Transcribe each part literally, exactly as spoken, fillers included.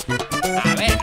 A ver.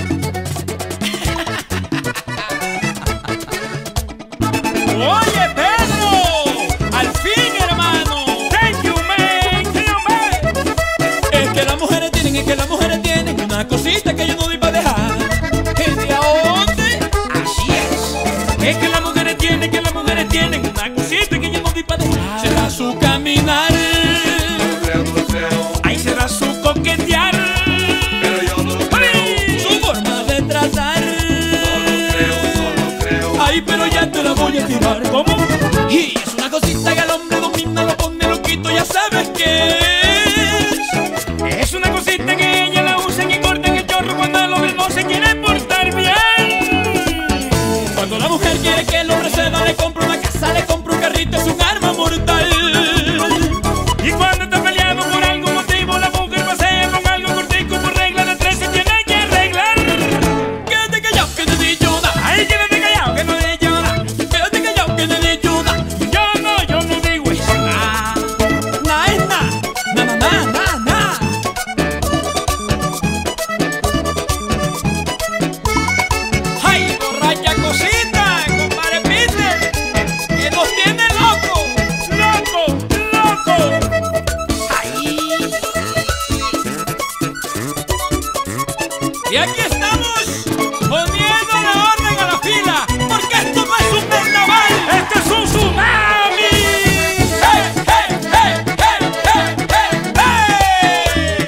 Oye, Pedro, al fin, hermano. Thank you, man. Thank you, man. Es que las mujeres tienen, es que las mujeres tienen una cosita que yo no doy para dejar. ¿Que de a dónde? Así es. Es que las mujeres tienen, que las mujeres tienen una cosita que yo no doy para dejar. Será su caminar. No creo, no creo. Ahí será su coquetear. Pero yo no lo creo. Su forma de tratar. No lo creo, no lo creo. Ay, pero ya te la voy a tirar. ¿Cómo? Y es una cosita que al hombre domina, lo pone loquito, ya sabes qué es. Es una cosita que ella la usa y corta en el chorro cuando el hombre no se quiere portar bien. Cuando la mujer quiere que el hombre ceda, le compra una casa, le compra un carrito, es un arma mortal. Y cuando está peleado por algún motivo, la mujer pasea con algo cortico, por regla de tres se tiene que arreglar. Quédate callado que no he dicho nada. Ay, quédate callado que no he dicho nada. Quédate callado que no he dicho nada. Yo no, yo no digo eso. Ah, na es na, na na na na na. Ay, borracha cosita, compadre Peter, que nos tiene loco. ¡Loco! ¡Loco! Y aquí estamos poniendo la orden a la fila, porque esto no es un carnaval, ¡Este es un tsunami! ¡hey, hey, hey, hey, hey, hey, hey!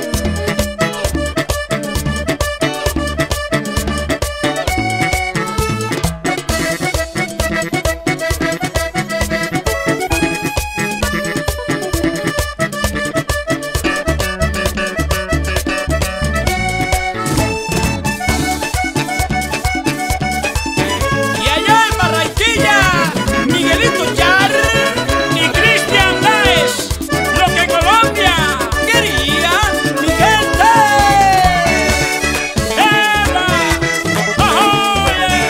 Y allá en Barranquilla, Miguelito Char Y Cristian Daes, lo que Colombia. quería mi gente. ¡Eva! ¡Oye!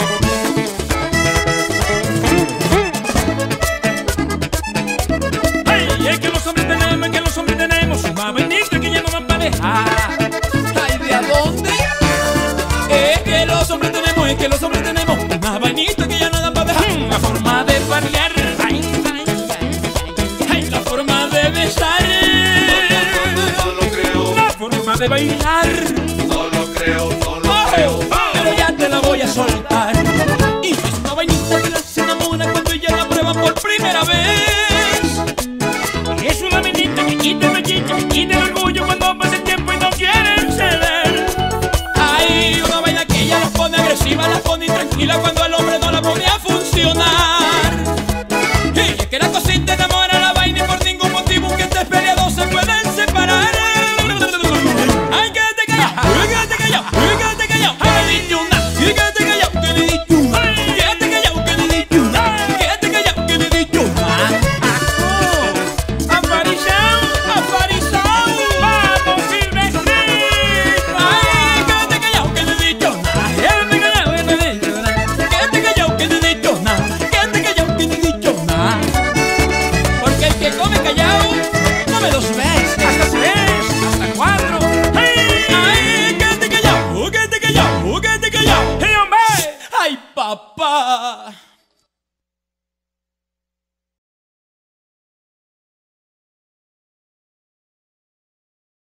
¡Ay! Es que los hombres tenemos, es que los hombres tenemos una vainita que ya no dan para dejar. Ay, ¿de a dónde? Es que los hombres tenemos, es que los hombres tenemos una vainita que ya no da para dejar. La forma de parlear. Ay, ay, ay, ay, la forma de besar, No lo creo, La forma de bailar. no lo creo, no lo oh, creo. pero ya te la voy a soltar. Y es una vainita que las enamora cuando ella la prueba por primera vez. Es una vainita que quita el chicha, que quita el orgullo cuando pasa el tiempo y no quieren ceder. Ay, una vaina que ella la pone agresiva, la pone intranquila cuando el hombre no